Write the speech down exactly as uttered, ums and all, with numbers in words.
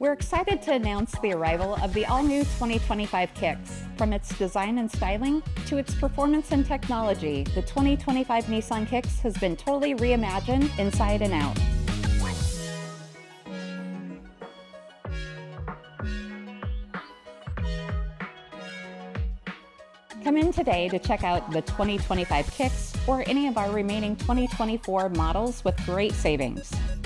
We're excited to announce the arrival of the all-new twenty twenty-five Kicks. From its design and styling to its performance and technology, the twenty twenty-five Nissan Kicks has been totally reimagined inside and out. Come in today to check out the twenty twenty-five Kicks or any of our remaining twenty twenty-four models with great savings.